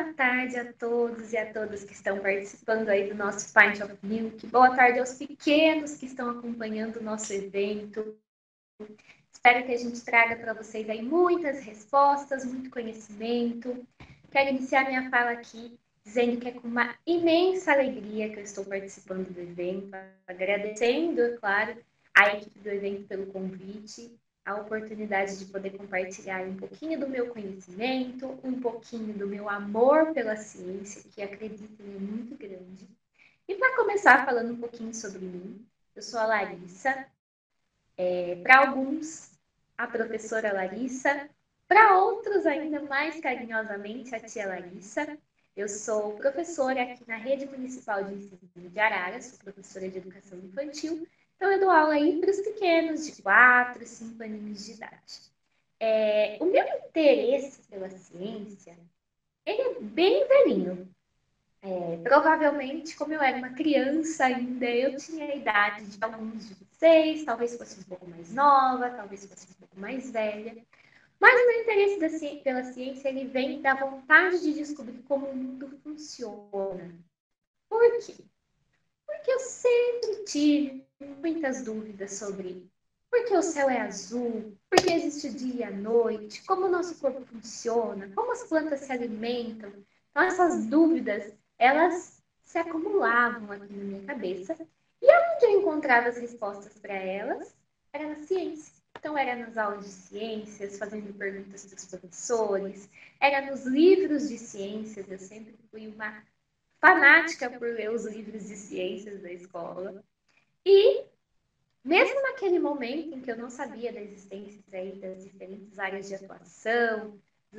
Boa tarde a todos e a todas que estão participando aí do nosso Pint of Milk. Boa tarde aos pequenos que estão acompanhando o nosso evento. Espero que a gente traga para vocês aí muitas respostas, muito conhecimento. Quero iniciar minha fala aqui dizendo que é com uma imensa alegria que eu estou participando do evento, agradecendo, é claro, a equipe do evento pelo convite, a oportunidade de poder compartilhar um pouquinho do meu conhecimento, um pouquinho do meu amor pela ciência, que acreditem é muito grande. E para começar falando um pouquinho sobre mim, eu sou a Larissa, para alguns, a professora Larissa, para outros ainda mais carinhosamente, a tia Larissa. Eu sou professora aqui na Rede Municipal de Ensino de Araras, sou professora de educação infantil, então eu dou aula aí para os pequenos de 4, 5 aninhos de idade. O meu interesse pela ciência, ele é bem velhinho. Provavelmente, como eu era uma criança ainda, eu tinha a idade de alguns de vocês, talvez fosse um pouco mais nova, talvez fosse um pouco mais velha. Mas o meu interesse pela ciência, ele vem da vontade de descobrir como o mundo funciona. Por quê? Porque eu sempre tive muitas dúvidas sobre por que o céu é azul, por que existe o dia e a noite, como o nosso corpo funciona, como as plantas se alimentam. Então, essas dúvidas, elas se acumulavam aqui na minha cabeça. E onde eu encontrava as respostas para elas era na ciência. Então, era nas aulas de ciências, fazendo perguntas para os professores, era nos livros de ciências. Eu sempre fui uma fanática por ler os livros de ciências da escola. E, mesmo naquele momento em que eu não sabia da existência aí das diferentes áreas de atuação,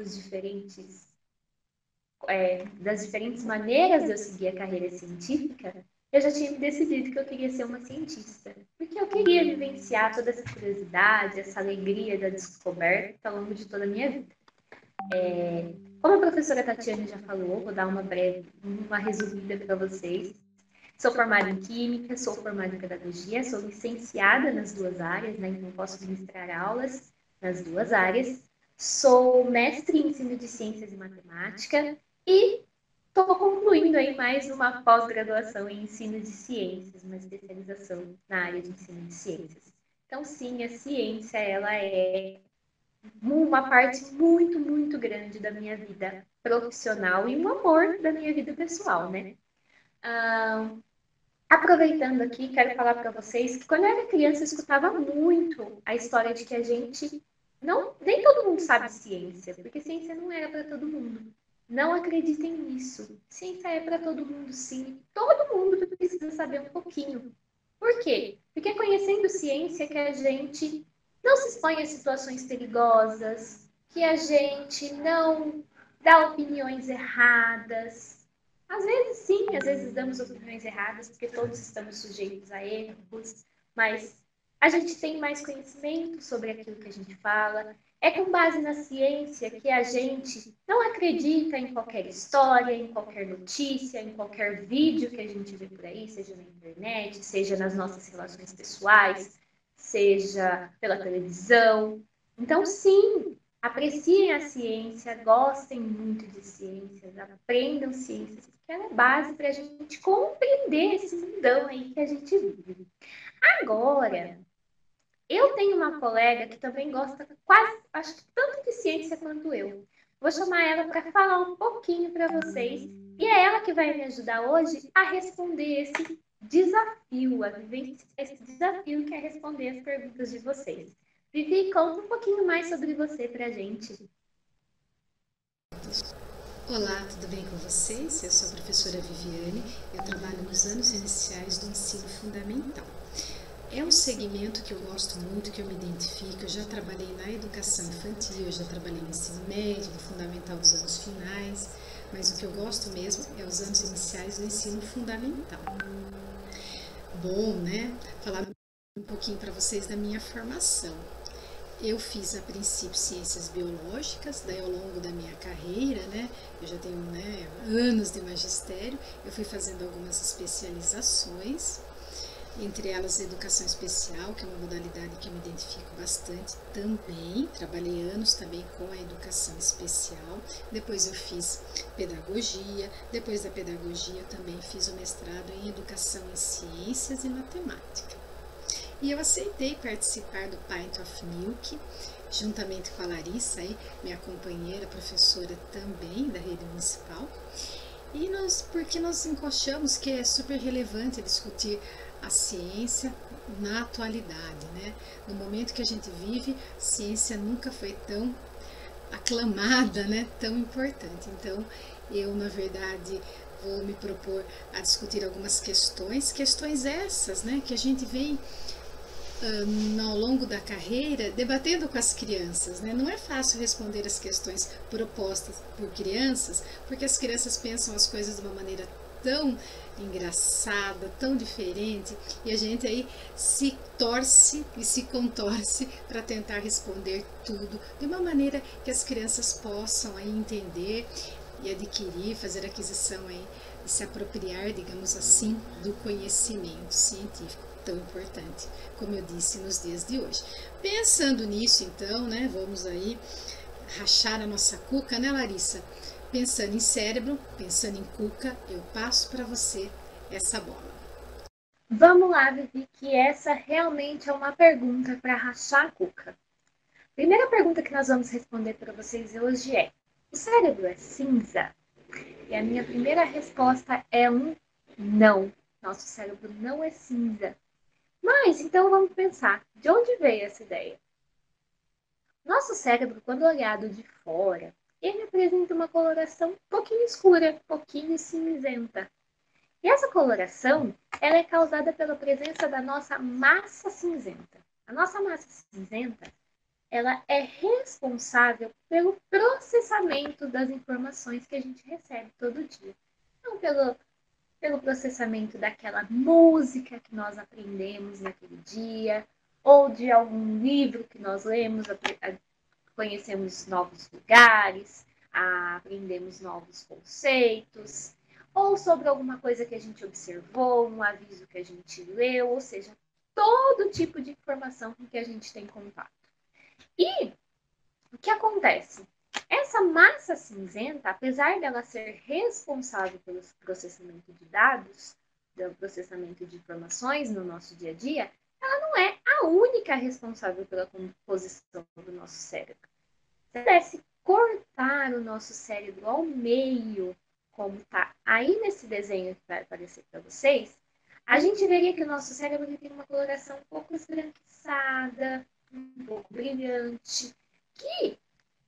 das diferentes maneiras de eu seguir a carreira científica, eu já tinha me decidido que eu queria ser uma cientista, porque eu queria vivenciar toda essa curiosidade, essa alegria da descoberta ao longo de toda a minha vida. Como a professora Tatiana já falou, vou dar uma resumida para vocês. Sou formada em Química, sou formada em Pedagogia, sou licenciada nas duas áreas, né? Então posso ministrar aulas nas duas áreas. Sou mestre em Ensino de Ciências e Matemática e estou concluindo aí mais uma pós-graduação em Ensino de Ciências, uma especialização na área de Ensino de Ciências. Então, sim, a ciência, ela é uma parte muito, muito grande da minha vida profissional e um amor da minha vida pessoal, né? Aproveitando aqui, quero falar para vocês que quando eu era criança eu escutava muito a história de que a gente nem todo mundo sabe ciência, porque ciência não era para todo mundo. Não acreditem nisso. Ciência é para todo mundo, sim. Todo mundo precisa saber um pouquinho. Por quê? Porque é conhecendo ciência que a gente não se expõe a situações perigosas, que a gente não dá opiniões erradas. Às vezes sim, às vezes damos opiniões erradas, porque todos estamos sujeitos a erros, mas a gente tem mais conhecimento sobre aquilo que a gente fala. É com base na ciência que a gente não acredita em qualquer história, em qualquer notícia, em qualquer vídeo que a gente vê por aí, seja na internet, seja nas nossas relações pessoais, seja pela televisão. Então, sim, apreciem a ciência, gostem muito de ciências, aprendam ciências, porque ela é base para a gente compreender esse mundão aí que a gente vive. Agora, eu tenho uma colega que também gosta quase, acho que tanto de ciência quanto eu. Vou chamar ela para falar um pouquinho para vocês e é ela que vai me ajudar hoje a responder esse desafio, a vivenciar esse desafio que é responder as perguntas de vocês. Vivi, conta um pouquinho mais sobre você para a gente. Olá, tudo bem com vocês? Eu sou a professora Viviane, eu trabalho nos anos iniciais do ensino fundamental. É um segmento que eu gosto muito, que eu me identifico. Eu já trabalhei na educação infantil, eu já trabalhei no ensino médio, no fundamental dos anos finais, mas o que eu gosto mesmo é os anos iniciais do ensino fundamental. Bom, né? Falar um pouquinho para vocês da minha formação. Eu fiz a princípio ciências biológicas, daí ao longo da minha carreira, né, eu já tenho anos de magistério, eu fui fazendo algumas especializações. entre elas a educação especial, que é uma modalidade que eu me identifico bastante também. Trabalhei anos também com a educação especial. Depois eu fiz pedagogia. Depois da pedagogia eu também fiz o mestrado em educação em ciências e matemática. E eu aceitei participar do Pint of Milk, juntamente com a Larissa, minha companheira, professora também da rede municipal. E porque nós encoxamos que é super relevante discutir a ciência na atualidade, né? No momento que a gente vive, a ciência nunca foi tão aclamada, né? Tão importante. Então, eu, na verdade, vou me propor a discutir algumas questões essas, né? Que a gente vem ao longo da carreira debatendo com as crianças, né? Não é fácil responder as questões propostas por crianças, porque as crianças pensam as coisas de uma maneira tão engraçada, tão diferente, e a gente aí se torce e se contorce para tentar responder tudo de uma maneira que as crianças possam aí entender e adquirir, fazer aquisição aí, e se apropriar, digamos assim, do conhecimento científico tão importante, como eu disse, nos dias de hoje. Pensando nisso, então, né, vamos aí rachar a nossa cuca, né, Larissa? Pensando em cérebro, pensando em cuca, eu passo para você essa bola. Vamos lá, Vivi, que essa realmente é uma pergunta para rachar a cuca. Primeira pergunta que nós vamos responder para vocês hoje é: o cérebro é cinza? E a minha primeira resposta é um não. Nosso cérebro não é cinza. Mas, então vamos pensar, de onde veio essa ideia? Nosso cérebro, quando olhado de fora, ele apresenta uma coloração um pouquinho escura, um pouquinho cinzenta. E essa coloração, ela é causada pela presença da nossa massa cinzenta. A nossa massa cinzenta, ela é responsável pelo processamento das informações que a gente recebe todo dia. Não pelo processamento daquela música que nós aprendemos naquele dia, ou de algum livro que nós lemos, conhecemos novos lugares, aprendemos novos conceitos, ou sobre alguma coisa que a gente observou, um aviso que a gente leu, ou seja, todo tipo de informação com que a gente tem contato. E o que acontece? Essa massa cinzenta, apesar dela ser responsável pelo processamento de dados, pelo processamento de informações no nosso dia a dia, ela não é a única responsável pela composição do nosso cérebro. Se pudesse cortar o nosso cérebro ao meio, como está aí nesse desenho que vai aparecer para vocês, a gente veria que o nosso cérebro tem uma coloração um pouco esbranquiçada, um pouco brilhante, que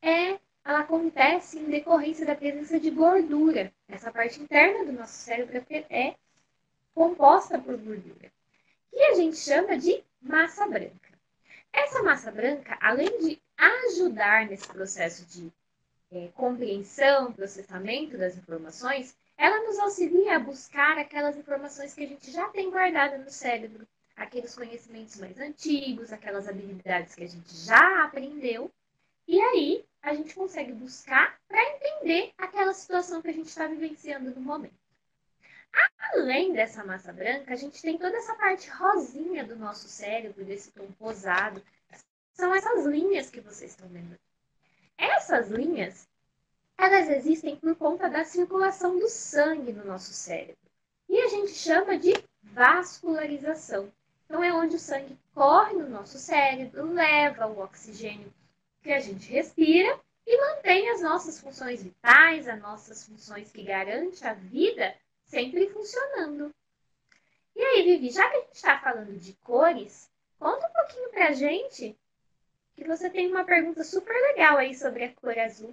ela acontece em decorrência da presença de gordura. Essa parte interna do nosso cérebro é composta por gordura, que a gente chama de massa branca. Essa massa branca, além de ajudar nesse processo de compreensão, processamento das informações, ela nos auxilia a buscar aquelas informações que a gente já tem guardada no cérebro, aqueles conhecimentos mais antigos, aquelas habilidades que a gente já aprendeu, e aí a gente consegue buscar para entender aquela situação que a gente está vivenciando no momento. Além dessa massa branca, a gente tem toda essa parte rosinha do nosso cérebro, desse tom rosado. São essas linhas que vocês estão vendo. Essas linhas, elas existem por conta da circulação do sangue no nosso cérebro. E a gente chama de vascularização. Então, é onde o sangue corre no nosso cérebro, leva o oxigênio que a gente respira e mantém as nossas funções vitais, as nossas funções que garantem a vida, sempre funcionando. E aí, Vivi, já que a gente está falando de cores, conta um pouquinho pra gente que você tem uma pergunta super legal aí sobre a cor azul.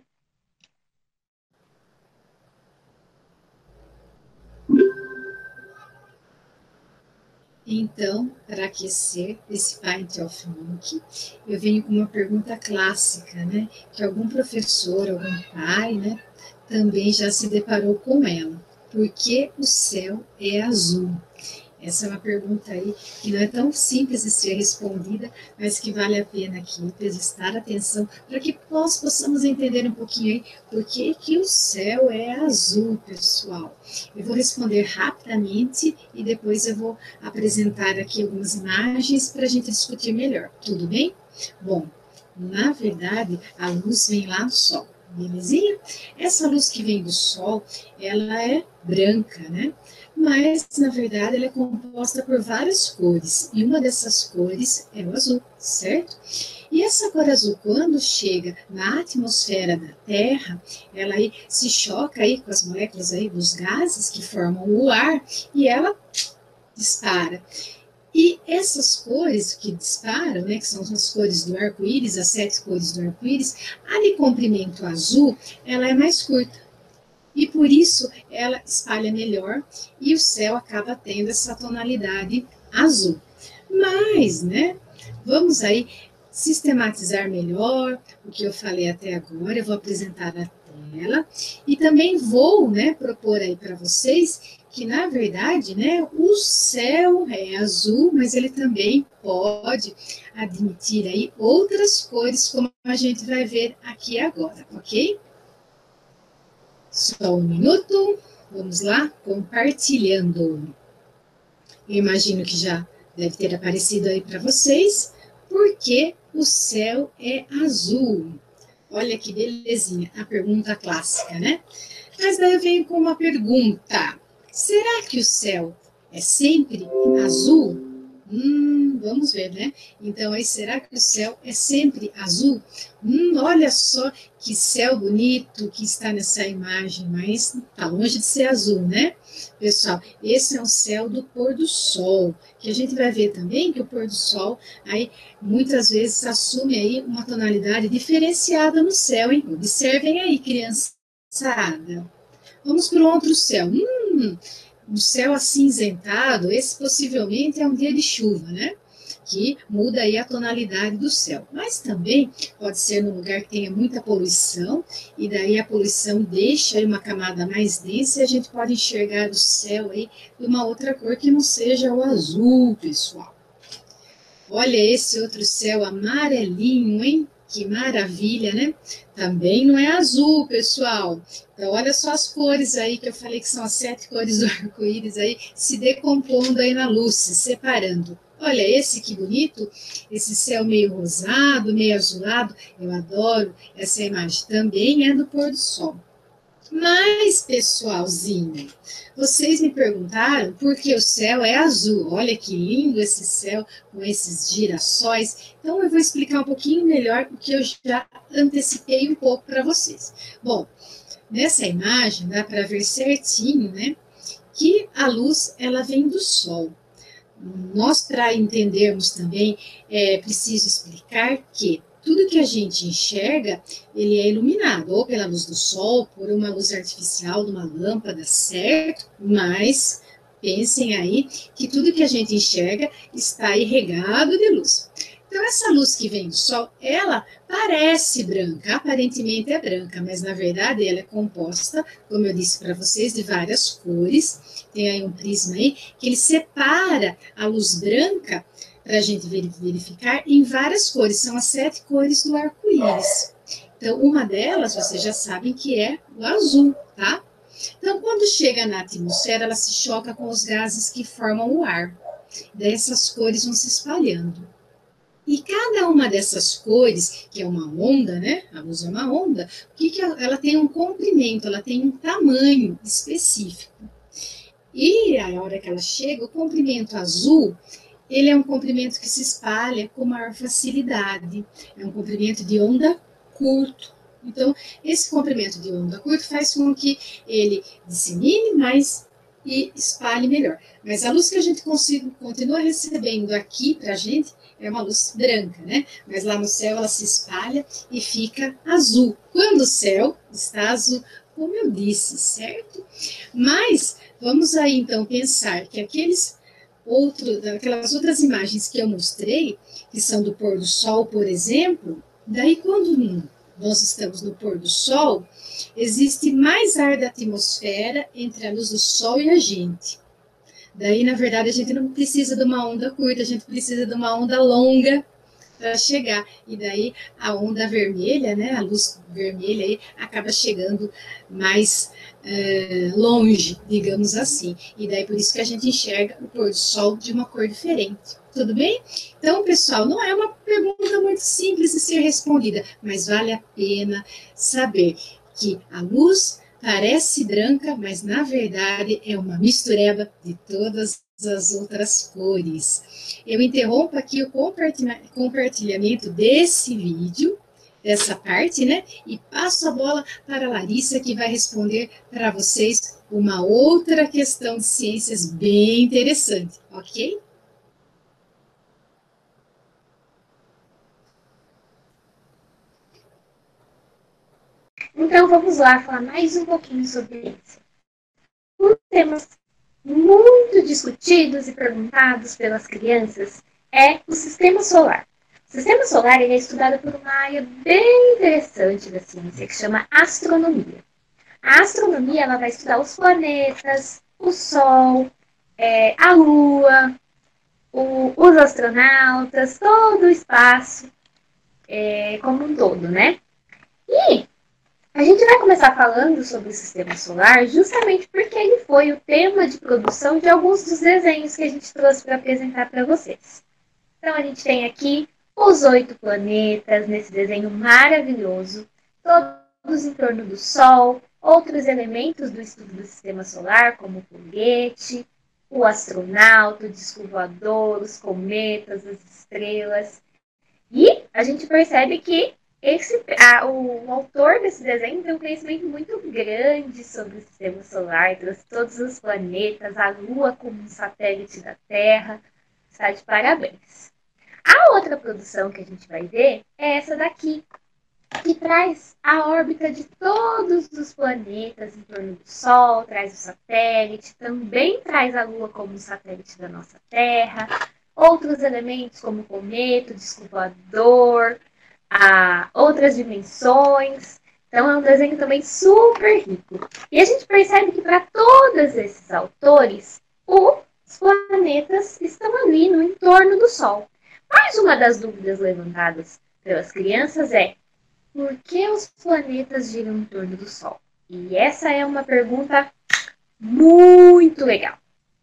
Então, para aquecer esse Pint of Milk, eu venho com uma pergunta clássica, né? Que algum professor, algum pai, né, também já se deparou com ela. Por que o céu é azul? Essa é uma pergunta aí que não é tão simples de ser respondida, mas que vale a pena aqui prestar atenção para que nós possamos entender um pouquinho aí por que o céu é azul, pessoal. Eu vou responder rapidamente e depois eu vou apresentar aqui algumas imagens para a gente discutir melhor. Tudo bem? Bom, na verdade, a luz vem lá do Sol, belezinha? Essa luz que vem do Sol, ela é branca, né? Mas, na verdade, ela é composta por várias cores, e uma dessas cores é o azul, certo? E essa cor azul, quando chega na atmosfera da Terra, ela aí se choca aí com as moléculas aí dos gases que formam o ar, e ela dispara. E essas cores que disparam, né, que são as cores do arco-íris, as 7 cores do arco-íris, a de comprimento azul, ela é mais curta. E por isso ela espalha melhor e o céu acaba tendo essa tonalidade azul. Mas, né, vamos aí sistematizar melhor o que eu falei até agora. Eu vou apresentar a tela e também vou, né, propor aí para vocês que, na verdade, né, o céu é azul, mas ele também pode admitir aí outras cores, como a gente vai ver aqui agora, ok? Só um minuto, vamos lá, compartilhando. Eu imagino que já deve ter aparecido aí para vocês, porque o céu é azul. Olha que belezinha, a pergunta clássica, né? Mas daí eu venho com uma pergunta. Será que o céu é sempre azul? Vamos ver, né? Então, aí, será que o céu é sempre azul? Olha só que céu bonito que está nessa imagem, mas está longe de ser azul, né? Pessoal, esse é o céu do pôr do sol, que a gente vai ver também que o pôr do sol, aí, muitas vezes assume aí uma tonalidade diferenciada no céu, hein? Observem aí, criançada. Vamos para o outro céu. Um céu acinzentado, esse possivelmente é um dia de chuva, né? Que muda aí a tonalidade do céu. Mas também pode ser num lugar que tenha muita poluição, e daí a poluição deixa aí uma camada mais densa e a gente pode enxergar o céu aí de uma outra cor que não seja o azul, pessoal. Olha esse outro céu amarelinho, hein? Que maravilha, né? Também não é azul, pessoal. Então, olha só as cores aí que eu falei que são as 7 cores do arco-íris aí, se decompondo aí na luz, se separando. Olha esse que bonito, esse céu meio rosado, meio azulado. Eu adoro essa imagem. Também é do pôr do sol. Mas, pessoalzinho, vocês me perguntaram por que o céu é azul. Olha que lindo esse céu com esses girassóis. Então, eu vou explicar um pouquinho melhor o que eu já antecipei um pouco para vocês. Bom, nessa imagem dá para ver certinho, né, que a luz ela vem do sol. Nós, para entendermos também, é preciso explicar que tudo que a gente enxerga, ele é iluminado, ou pela luz do sol, por uma luz artificial de uma lâmpada, certo? Mas pensem aí que tudo que a gente enxerga está irregado de luz. Então, essa luz que vem do sol, ela parece branca, aparentemente é branca, mas na verdade ela é composta, como eu disse para vocês, de várias cores. Tem aí um prisma aí que ele separa a luz branca para a gente verificar em várias cores, são as 7 cores do arco-íris. Então, uma delas, vocês já sabem que é o azul, tá? Então, quando chega na atmosfera, ela se choca com os gases que formam o ar. Daí essas cores vão se espalhando. E cada uma dessas cores, que é uma onda, né? A luz é uma onda, ela tem um comprimento, ela tem um tamanho específico. E a hora que ela chega, o comprimento azul, ele é um comprimento que se espalha com maior facilidade. É um comprimento de onda curto. Então, esse comprimento de onda curto faz com que ele dissemine mais e espalhe melhor. Mas a luz que a gente continua recebendo aqui para a gente é uma luz branca, né? Mas lá no céu ela se espalha e fica azul. Quando o céu está azul, como eu disse, certo? Mas vamos aí então pensar que aquelas outras imagens que eu mostrei, que são do pôr do sol, por exemplo, daí quando nós estamos no pôr do sol, existe mais ar da atmosfera entre a luz do sol e a gente. Daí, na verdade, a gente não precisa de uma onda curta, a gente precisa de uma onda longa para chegar. E daí a onda vermelha, né, a luz vermelha aí, acaba chegando mais longe, digamos assim. E daí por isso que a gente enxerga o pôr do sol de uma cor diferente. Tudo bem? Então, pessoal, não é uma pergunta muito simples de ser respondida, mas vale a pena saber que a luz parece branca, mas na verdade é uma mistureba de todas as outras cores. Eu interrompo aqui o compartilhamento desse vídeo, dessa parte, né? E passo a bola para a Larissa, que vai responder para vocês uma outra questão de ciências bem interessante, ok? Então vamos lá falar mais um pouquinho sobre isso. Um tema muito discutidos e perguntados pelas crianças é o sistema solar. O sistema solar é estudado por uma área bem interessante da ciência que chama astronomia. A astronomia ela vai estudar os planetas, o Sol, a Lua, os astronautas, todo o espaço como um todo, né? E a gente vai começar falando sobre o sistema solar justamente porque ele foi o tema de produção de alguns dos desenhos que a gente trouxe para apresentar para vocês. Então, a gente tem aqui os 8 planetas nesse desenho maravilhoso, todos em torno do Sol, outros elementos do estudo do sistema solar, como o foguete, o astronauta, o disco voador, os cometas, as estrelas. E a gente percebe que o autor desse desenho tem um conhecimento muito grande sobre o sistema solar, trouxe todos os planetas, a Lua como um satélite da Terra. Está de parabéns. A outra produção que a gente vai ver é essa daqui, que traz a órbita de todos os planetas em torno do Sol, traz o satélite, também traz a Lua como um satélite da nossa Terra, outros elementos como o cometa, o disco voador, outras dimensões. Então é um desenho também super rico. E a gente percebe que para todos esses autores, os planetas estão ali no entorno do Sol. Mais uma das dúvidas levantadas pelas crianças é: por que os planetas giram em torno do Sol? E essa é uma pergunta muito legal.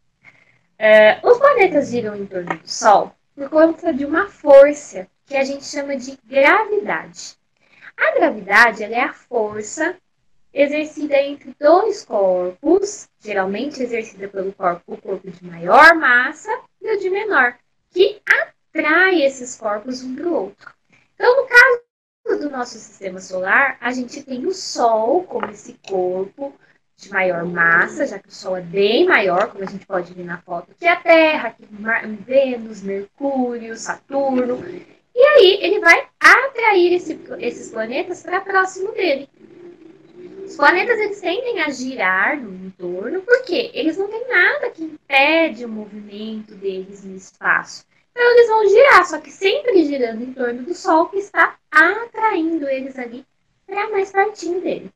Os planetas giram em torno do Sol por conta de uma força que a gente chama de gravidade. A gravidade é a força exercida entre dois corpos, geralmente exercida pelo corpo de maior massa e o de menor, que atrai esses corpos um para o outro. Então, no caso do nosso sistema solar, a gente tem o Sol como esse corpo de maior massa, já que o Sol é bem maior, como a gente pode ver na foto, que a Terra, que Vênus, Mercúrio, Saturno. E aí ele vai atrair esses planetas para próximo dele. Os planetas eles tendem a girar no entorno porque eles não têm nada que impede o movimento deles no espaço. Então eles vão girar, só que sempre girando em torno do Sol, que está atraindo eles ali para mais pertinho dele.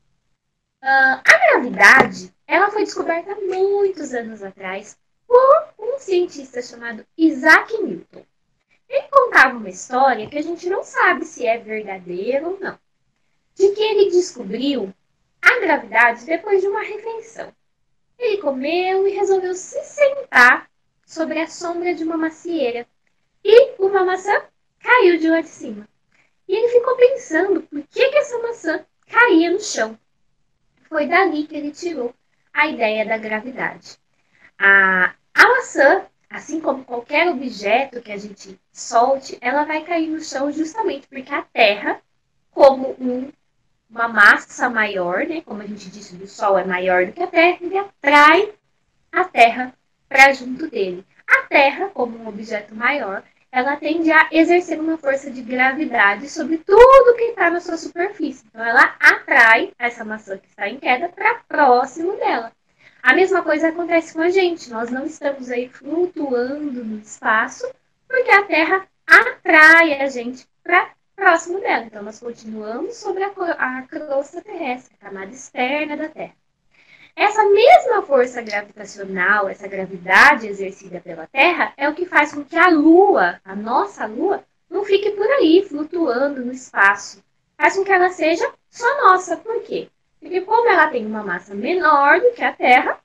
A gravidade ela foi descoberta há muitos anos atrás por um cientista chamado Isaac Newton. Ele contava uma história que a gente não sabe se é verdadeira ou não, de que ele descobriu a gravidade depois de uma refeição. Ele comeu e resolveu se sentar sobre a sombra de uma macieira. E uma maçã caiu de lá de cima. E ele ficou pensando por que essa maçã caía no chão. Foi dali que ele tirou a ideia da gravidade. A maçã, assim como qualquer objeto que a gente solte, ela vai cair no chão justamente porque a Terra, como uma massa maior, né? Como a gente disse, o Sol é maior do que a Terra, ele atrai a Terra para junto dele. A Terra, como um objeto maior, ela tende a exercer uma força de gravidade sobre tudo que está na sua superfície. Então, ela atrai essa maçã que está em queda para próximo dela. A mesma coisa acontece com a gente. Nós não estamos aí flutuando no espaço porque a Terra atrai a gente para próximo dela. Então, nós continuamos sobre a crosta terrestre, a camada externa da Terra. Essa mesma força gravitacional, essa gravidade exercida pela Terra, é o que faz com que a Lua, a nossa Lua, não fique por aí flutuando no espaço. Faz com que ela seja só nossa. Por quê? Porque como ela tem uma massa menor do que a Terra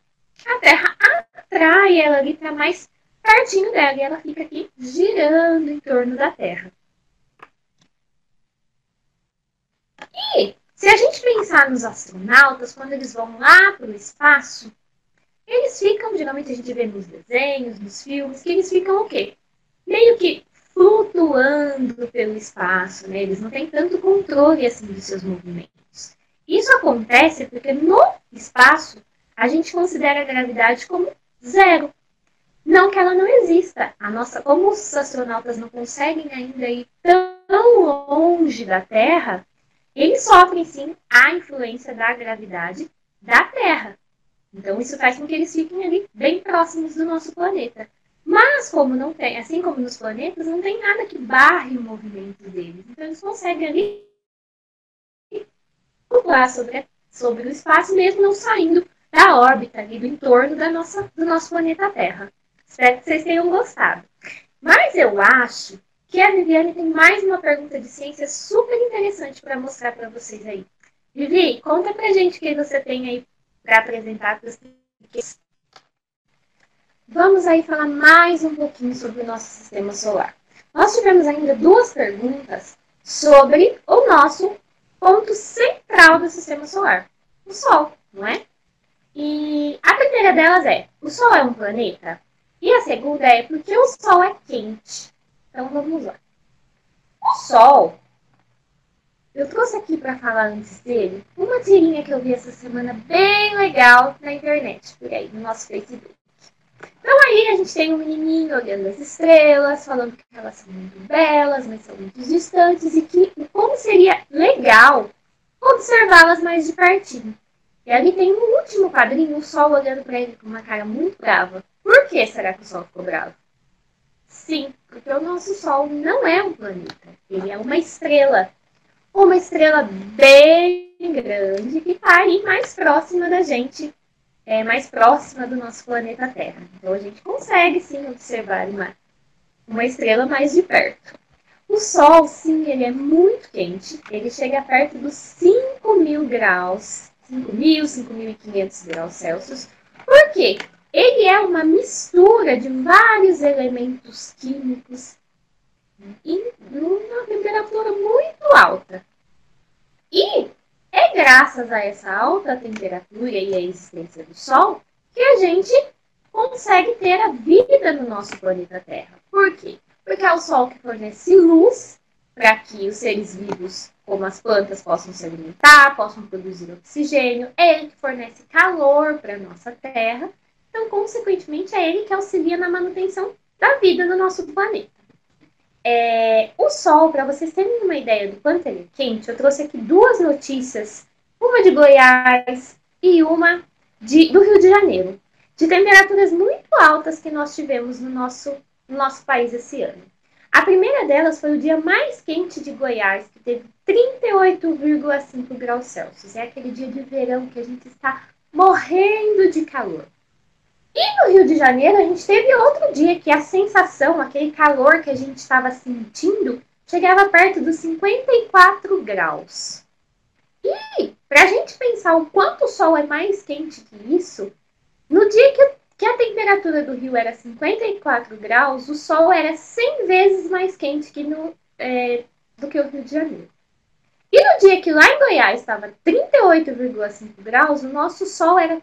atrai ela ali para mais pertinho dela e ela fica aqui girando em torno da Terra. E se a gente pensar nos astronautas, quando eles vão lá para o espaço, eles ficam, geralmente a gente vê nos desenhos, nos filmes, que eles ficam o quê? Meio que flutuando pelo espaço, né? Eles não têm tanto controle assim dos seus movimentos. Isso acontece porque no espaço a gente considera a gravidade como zero. Não que ela não exista. Como os astronautas não conseguem ainda ir tão longe da Terra, eles sofrem sim a influência da gravidade da Terra. Então isso faz com que eles fiquem ali bem próximos do nosso planeta. Mas como não tem, assim como nos planetas, não tem nada que barre o movimento deles. Então eles conseguem ali flutuar sobre o espaço, mesmo não saindo da órbita ali, do entorno do nosso planeta Terra. Espero que vocês tenham gostado. Mas eu acho que a Viviane tem mais uma pergunta de ciência super interessante para mostrar para vocês aí. Vivi, conta pra gente o que você tem aí para apresentar para os pequenos. Vamos aí falar mais um pouquinho sobre o nosso sistema solar. Nós tivemos ainda duas perguntas sobre o nosso ponto central do sistema solar, o Sol, não é? E a primeira delas é, o Sol é um planeta? E a segunda é, por que o Sol é quente? Então vamos lá. O Sol, eu trouxe aqui para falar antes dele uma tirinha que eu vi essa semana bem legal na internet, por aí, no nosso Facebook. Então aí a gente tem um menininho olhando as estrelas, falando que elas são muito belas, mas são muito distantes e que como seria legal observá-las mais de pertinho. E ali tem um último quadrinho, o Sol olhando para ele com uma cara muito brava. Por que será que o Sol ficou bravo? Sim, porque o nosso Sol não é um planeta, ele é uma estrela. Uma estrela bem grande que está aí mais próxima da gente, mais próxima do nosso planeta Terra. Então a gente consegue sim observar uma estrela mais de perto. O Sol, sim, ele é muito quente, ele chega perto dos 5.000 graus, 5.000, 5.500 graus Celsius. Por quê? Ele é uma mistura de vários elementos químicos em uma temperatura muito alta. E é graças a essa alta temperatura e a existência do Sol que a gente consegue ter a vida no nosso planeta Terra. Por quê? Porque é o Sol que fornece luz para que os seres vivos, como as plantas, possam se alimentar, possam produzir oxigênio. É ele que fornece calor para a nossa Terra. Então, consequentemente, é ele que auxilia na manutenção da vida no nosso planeta. O Sol, para vocês terem uma ideia do quanto ele é quente, eu trouxe aqui duas notícias, uma de Goiás e uma do Rio de Janeiro, de temperaturas muito altas que nós tivemos no nosso país esse ano. A primeira delas foi o dia mais quente de Goiás, que teve 38,5 graus Celsius. É aquele dia de verão que a gente está morrendo de calor. E no Rio de Janeiro, a gente teve outro dia que a sensação, aquele calor que a gente estava sentindo, chegava perto dos 54 graus. E, para a gente pensar o quanto o Sol é mais quente que isso, no dia que a temperatura do Rio era 54 graus, o Sol era 100 vezes mais quente do que o Rio de Janeiro. E no dia que lá em Goiás estava 38,5 graus, o nosso Sol era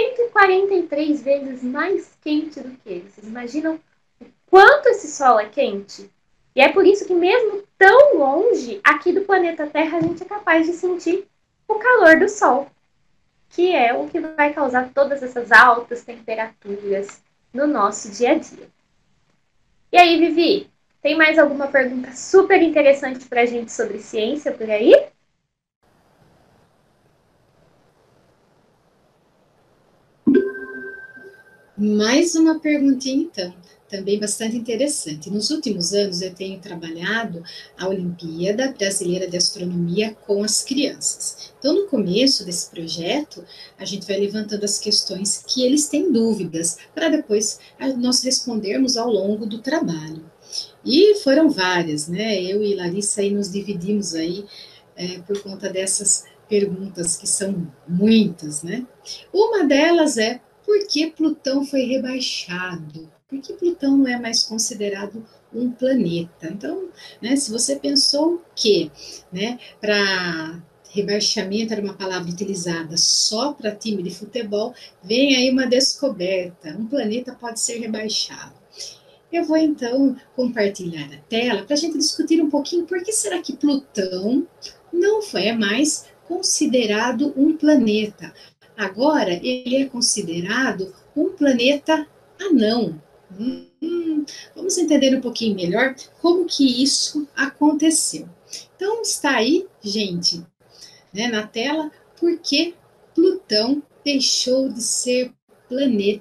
143 vezes mais quente do que ele. Vocês imaginam o quanto esse Sol é quente? E é por isso que mesmo tão longe, aqui do planeta Terra, a gente é capaz de sentir o calor do Sol, que é o que vai causar todas essas altas temperaturas no nosso dia a dia. E aí, Vivi, tem mais alguma pergunta super interessante para a gente sobre ciência por aí? Mais uma perguntinha, então. também bastante interessante. Nos últimos anos, eu tenho trabalhado a Olimpíada Brasileira de Astronomia com as crianças. Então, no começo desse projeto, a gente vai levantando as questões que eles têm dúvidas, para depois nós respondermos ao longo do trabalho. E foram várias, né? Eu e Larissa aí nos dividimos aí por conta dessas perguntas que são muitas, né? Uma delas é: por que Plutão foi rebaixado? Por que Plutão não é mais considerado um planeta? Então, né, se você pensou que, né, para rebaixamento era uma palavra utilizada só para time de futebol, vem aí uma descoberta: um planeta pode ser rebaixado. Eu vou então compartilhar a tela para a gente discutir um pouquinho por que será que Plutão não é mais considerado um planeta. Agora ele é considerado um planeta anão. Vamos entender um pouquinho melhor como que isso aconteceu. Então está aí, gente, né, na tela, por que Plutão deixou de ser planeta.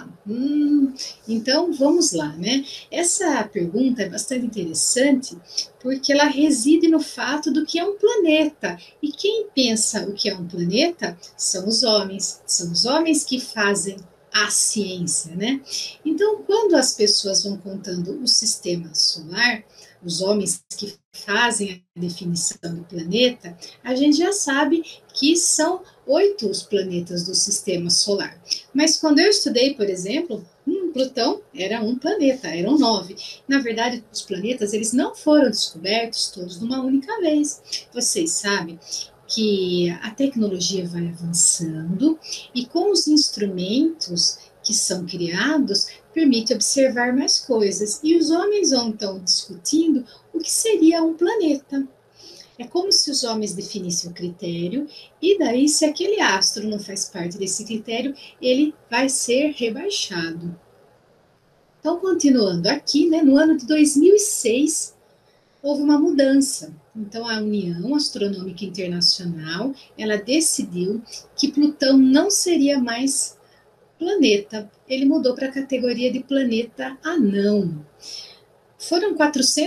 Então, vamos lá, né? Essa pergunta é bastante interessante porque ela reside no fato do que é um planeta. E quem pensa o que é um planeta são os homens que fazem a ciência, né? Então, quando as pessoas vão contando o sistema solar, os homens que fazem a definição do planeta, a gente já sabe que são 8 os planetas do sistema solar. Mas quando eu estudei, por exemplo, Plutão era um planeta, eram 9. Na verdade, os planetas eles não foram descobertos todos numa única vez. Vocês sabem que a tecnologia vai avançando e com os instrumentos que são criados, permite observar mais coisas. E os homens vão então discutindo o que seria um planeta. É como se os homens definissem o critério, e daí, se aquele astro não faz parte desse critério, ele vai ser rebaixado. Então, continuando aqui, né, no ano de 2006, houve uma mudança. Então, a União Astronômica Internacional, ela decidiu que Plutão não seria mais planeta. Ele mudou para a categoria de planeta anão. Foram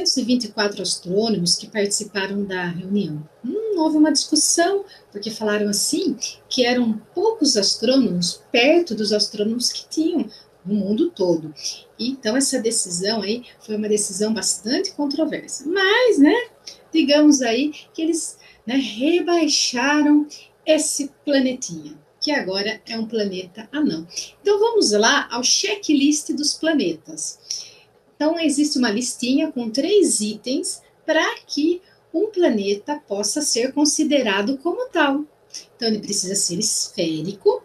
424 astrônomos que participaram da reunião. Houve uma discussão, porque falaram assim, que eram poucos astrônomos perto dos astrônomos que tinham no mundo todo. Então, essa decisão aí foi uma decisão bastante controversa. Mas, né, digamos aí que eles, né, rebaixaram esse planetinha, que agora é um planeta anão. Então, vamos lá ao checklist dos planetas. Então, existe uma listinha com 3 itens para que um planeta possa ser considerado como tal. Então, ele precisa ser esférico.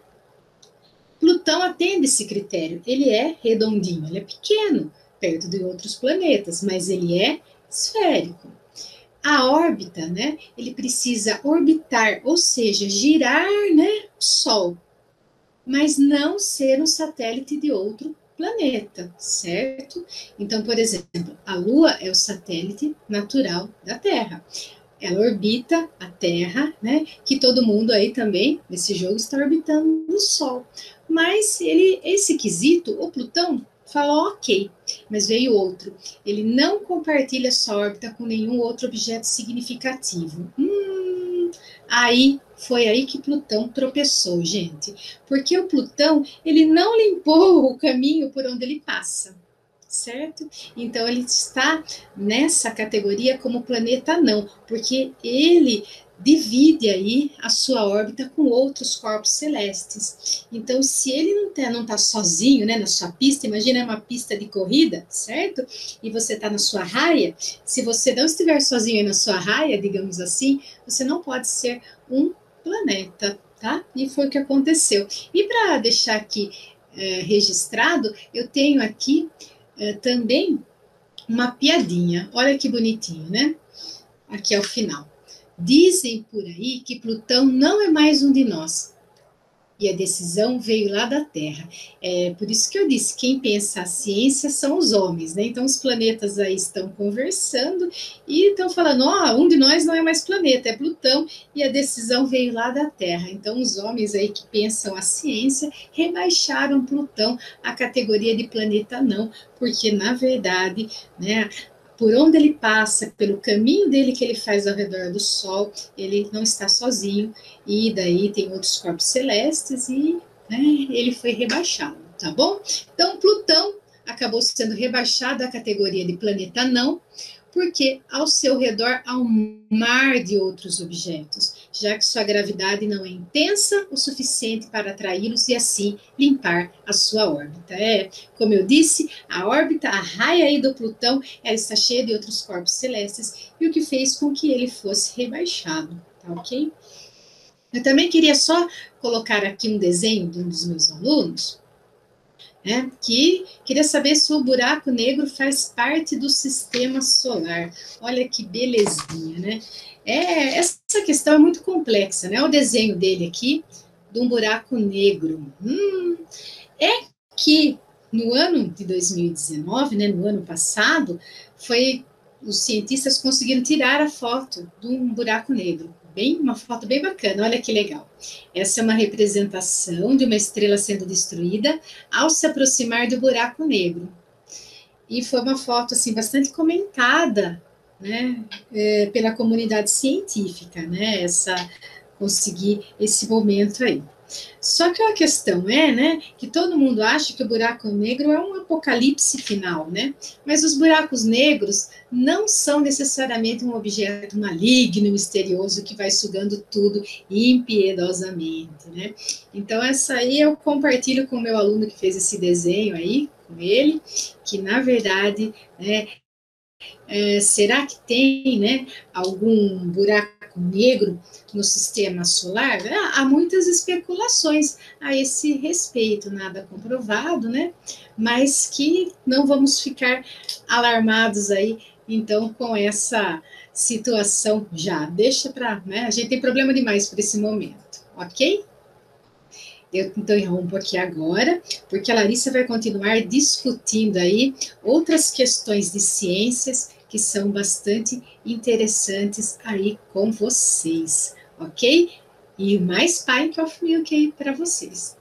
Plutão atende esse critério. Ele é redondinho, ele é pequeno, perto de outros planetas, mas ele é esférico. A órbita, né, ele precisa orbitar, ou seja, girar, né, o Sol, mas não ser um satélite de outro planeta, certo? Então, por exemplo, a Lua é o satélite natural da Terra. Ela orbita a Terra, né, que todo mundo aí também, nesse jogo, está orbitando o Sol. Mas esse quesito, o Plutão, falou ok, mas veio outro. Ele não compartilha sua órbita com nenhum outro objeto significativo. Foi aí que Plutão tropeçou, gente. Porque o Plutão, ele não limpou o caminho por onde ele passa, certo? Então, ele está nessa categoria como planeta não, porque ele divide aí a sua órbita com outros corpos celestes. Então, se ele não tá sozinho, né, na sua pista, imagina uma pista de corrida, certo? E você está na sua raia, se você não estiver sozinho aí na sua raia, digamos assim, você não pode ser um planeta, tá? E foi o que aconteceu. E para deixar aqui registrado, eu tenho aqui também uma piadinha. Olha que bonitinho, né? Aqui ao final. Dizem por aí que Plutão não é mais um de nós. e a decisão veio lá da Terra. É por isso que eu disse, quem pensa a ciência são os homens, né? Então os planetas aí estão conversando e estão falando, um de nós não é mais planeta, é Plutão, e a decisão veio lá da Terra. Então os homens aí que pensam a ciência rebaixaram Plutão à categoria de planeta não, porque na verdade, né, por onde ele passa, pelo caminho dele que ele faz ao redor do Sol, ele não está sozinho, e daí tem outros corpos celestes, e né, ele foi rebaixado, tá bom? Então, Plutão acabou sendo rebaixado à categoria de planeta não, porque ao seu redor há um mar de outros objetos, já que sua gravidade não é intensa o suficiente para atraí-los e assim limpar a sua órbita. Como eu disse, a órbita, a raia aí do Plutão, ela está cheia de outros corpos celestes, e o que fez com que ele fosse rebaixado, tá ok? Eu também queria só colocar aqui um desenho de um dos meus alunos, né, que queria saber se o buraco negro faz parte do sistema solar. Olha que belezinha, né? Essa questão é muito complexa, né? O desenho dele aqui, de um buraco negro. É que no ano de 2019, né, no ano passado, os cientistas conseguiram tirar a foto de um buraco negro. Uma foto bem bacana, olha que legal. Essa é uma representação de uma estrela sendo destruída ao se aproximar do buraco negro. E foi uma foto assim bastante comentada, né, pela comunidade científica, né, conseguir esse momento aí. Só que a questão né, que todo mundo acha que o buraco negro é um apocalipse final, né? Mas os buracos negros não são necessariamente um objeto maligno, misterioso, que vai sugando tudo impiedosamente, né? Então, essa aí eu compartilho com o meu aluno que fez esse desenho aí, com ele, que na verdade, né, será que tem, né, algum buraco negro no sistema solar? Há muitas especulações a esse respeito, nada comprovado, né? Mas que não vamos ficar alarmados aí, então, com essa situação já. Deixa para, né? A gente tem problema demais por esse momento, ok? Eu então interrompo aqui agora, porque a Larissa vai continuar discutindo aí outras questões de ciências que são bastante interessantes aí com vocês, ok? E mais Pint of Milk aí para vocês.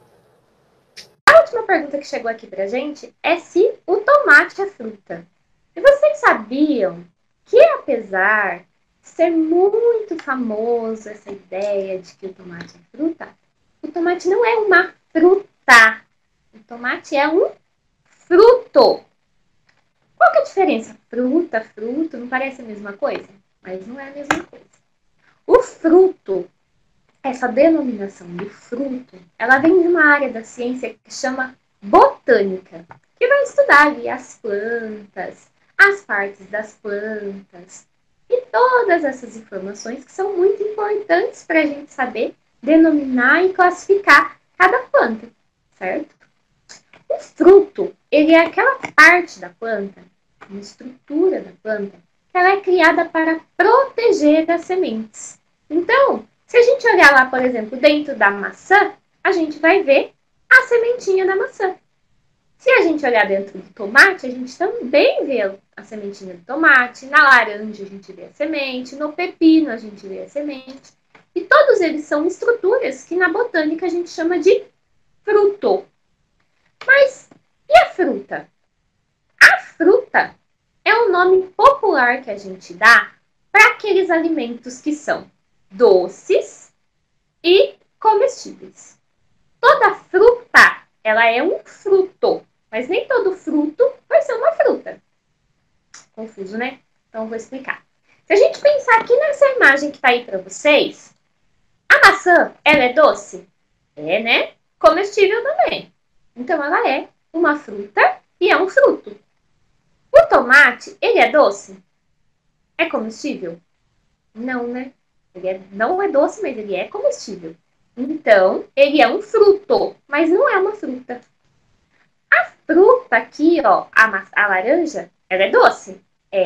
A última pergunta que chegou aqui pra gente é se o tomate é fruta. E vocês sabiam que, apesar de ser muito famoso essa ideia de que o tomate é fruta, o tomate não é uma fruta. O tomate é um fruto. Qual que é a diferença? Fruta, fruto, não parece a mesma coisa? Mas não é a mesma coisa. O fruto, essa denominação de fruto, ela vem de uma área da ciência que chama botânica, que vai estudar ali as plantas, as partes das plantas e todas essas informações que são muito importantes para a gente saber denominar e classificar cada planta, certo? O fruto, ele é aquela parte da planta, uma estrutura da planta, que ela é criada para proteger as sementes. Então, se a gente olhar lá, por exemplo, dentro da maçã, a gente vai ver a sementinha da maçã. Se a gente olhar dentro do tomate, a gente também vê a sementinha do tomate. Na laranja a gente vê a semente, no pepino a gente vê a semente. E todos eles são estruturas que na botânica a gente chama de fruto. Mas e a fruta? A fruta é um nome popular que a gente dá para aqueles alimentos que são doces e comestíveis. Toda fruta, ela é um fruto, mas nem todo fruto vai ser uma fruta. Confuso, né? Então eu vou explicar. Se a gente pensar aqui nessa imagem que está aí para vocês, a maçã, ela é doce? É, né? Comestível também. Então ela é uma fruta e é um fruto. O tomate, ele é doce? É comestível? Não, né? Não é doce, mas ele é comestível. Então, ele é um fruto, mas não é uma fruta. A fruta aqui, ó, a laranja, ela é doce?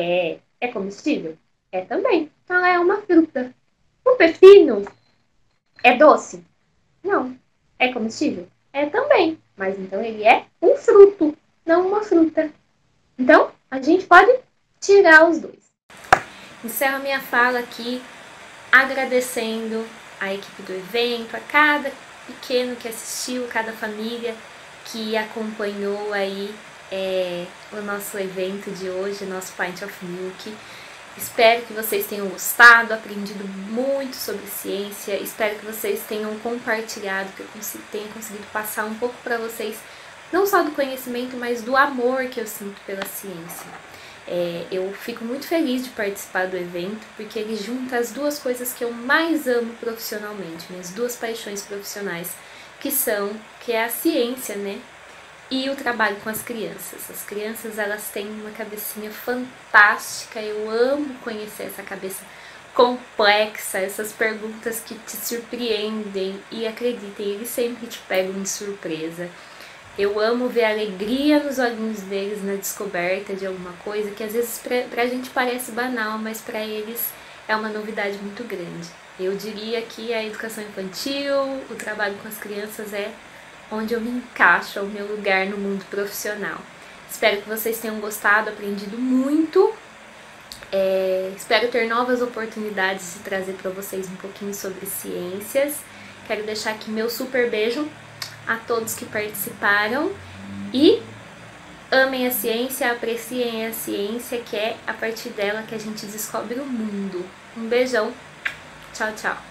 É comestível? É também. Então, ela é uma fruta. O pepino é doce? Não. É comestível? É também, mas então ele é um fruto, não uma fruta. Então, a gente pode tirar os dois. Encerro a minha fala aqui agradecendo a equipe do evento, a cada pequeno que assistiu, cada família que acompanhou aí o nosso evento de hoje, nosso Pint of Milk. Espero que vocês tenham gostado, aprendido muito sobre ciência, espero que vocês tenham compartilhado, que eu tenha conseguido passar um pouco para vocês, não só do conhecimento, mas do amor que eu sinto pela ciência. Eu fico muito feliz de participar do evento, porque ele junta as duas coisas que eu mais amo profissionalmente, minhas duas paixões profissionais, que é a ciência, né? E o trabalho com as crianças. As crianças, elas têm uma cabecinha fantástica, eu amo conhecer essa cabeça complexa, essas perguntas que te surpreendem, e acreditem, eles sempre te pegam de surpresa. Eu amo ver a alegria nos olhinhos deles na descoberta de alguma coisa que às vezes pra gente parece banal, mas para eles é uma novidade muito grande. Eu diria que a educação infantil, o trabalho com as crianças é onde eu me encaixo, é o meu lugar no mundo profissional. Espero que vocês tenham gostado, aprendido muito. Espero ter novas oportunidades de trazer para vocês um pouquinho sobre ciências. Quero deixar aqui meu super beijo a todos que participaram e amem a ciência, apreciem a ciência, que é a partir dela que a gente descobre o mundo. Um beijão, tchau, tchau!